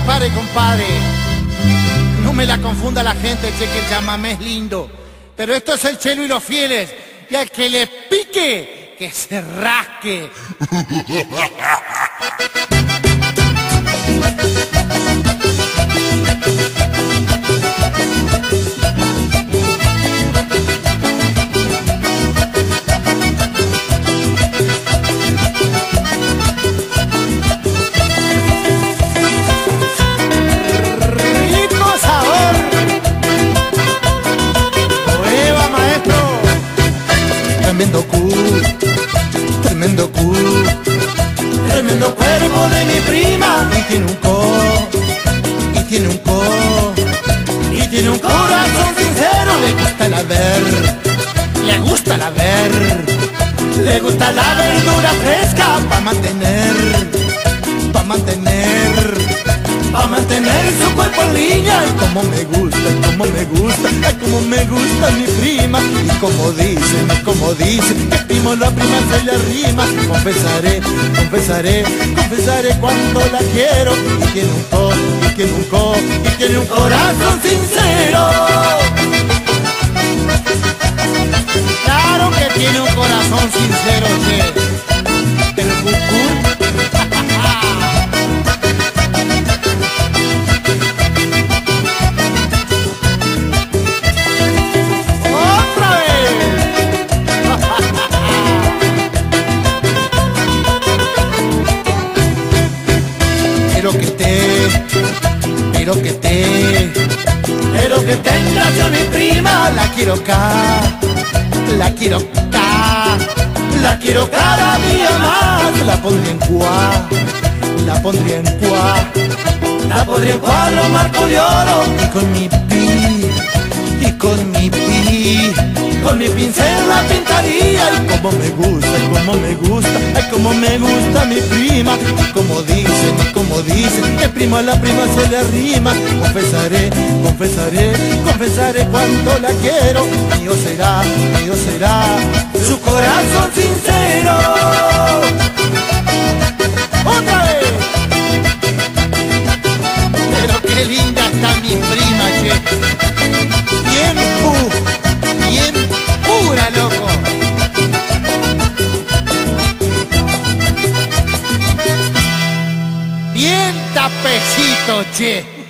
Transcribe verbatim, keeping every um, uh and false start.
pare, compadre. No me la confunda la gente, che, que el chamamé es lindo. Pero esto es el Chelo y los Fieles. Y al que le pique, que se rasque. Tremendo culo, tremendo culo, tremendo cuerpo de mi prima. Y tiene un co, y tiene un co, y tiene un corazón sincero. Le gusta la ver, le gusta la ver, le gusta la verdura fresca pa' mantener, pa' mantener, pa' mantener su cuerpo en línea. Y como me gusta, y como me gusta, ay como me gusta mi prima. Y como dicen, y como dicen, que primo la prima se le arrima. Confesaré, confesaré, confesaré cuando la quiero. Y tiene un co, y tiene un co, y tiene un corazón sincero. Claro que tiene un corazón sincero, che. El cucú. Pero que te, pero que te, pero que tenga yo mi prima. La quiero acá, la quiero acá, la quiero cada día más. La pondría en cuá, la pondría en cuá, la pondría en cuadro marco de oro. Y con mi pi, y con mi pi, con mi pincel la pintaría. Y como me gusta, y como me gusta, ay como me gusta mi prima. Y como dicen, y como dicen, que primo a la prima se le arrima. Confesaré, confesaré, confesaré cuánto la quiero. Mío será, mío será, su corazón sincero. ¡Otra vez! Pero qué linda está mi prima, che. Bien pu, bien pura, loco. Bien tapecito, che.